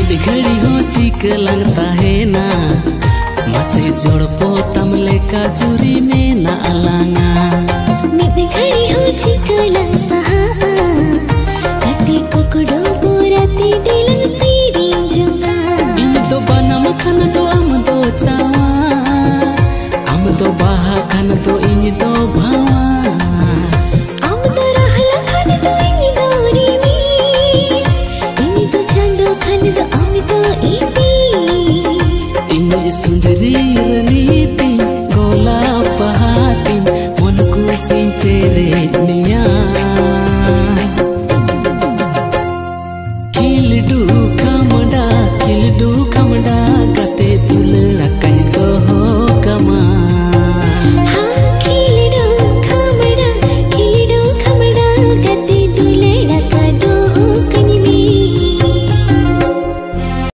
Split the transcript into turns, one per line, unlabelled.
mid घड़ी हो चिक लगता है ना मसे जोड़ पोतम लेका जुरी में ना अलांगा
मिड घड़ी हो चिक लग सहा कति कोकड़ो बोराती दिलंग सीरी जुगा
इन तो बनम खान तो आम दो चावा आम तो बाहा खान तो इन तो भावा
आम तो रहला खान तो इन दोरी में इन तो चांदो खान तो